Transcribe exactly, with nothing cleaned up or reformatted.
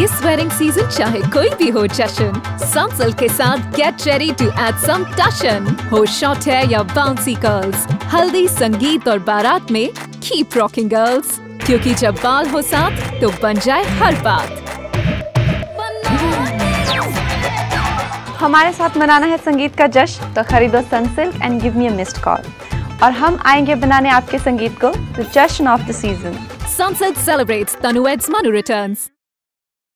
इस wedding season चाहे कोई भी हो जश्न, सनसिल्क के साथ get ready to add some टशन। हो शॉर्ट हेयर या बाउंसी कर्ल्स, हल्दी, संगीत और बारात में कीप रॉकिंग गर्ल्स, क्योंकि जब बाल हो साथ तो बन जाए हर बात। हमारे साथ मनाना है संगीत का जश्न, तो खरीदो Sunsilk and give me a missed call, और हम आएंगे बनाने आपके संगीत को द जश्न of the season. Sunsilk celebrates Tanu Ed's Manu returns.